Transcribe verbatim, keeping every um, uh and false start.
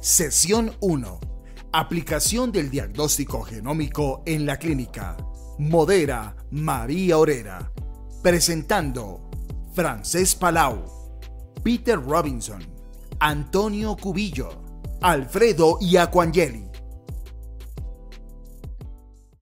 Sesión uno. Aplicación del diagnóstico genómico en la clínica. Modera María Orera. Presentando Francés Palau, Peter Robinson, Antonio Cubillo, Alfredo Iacuangeli.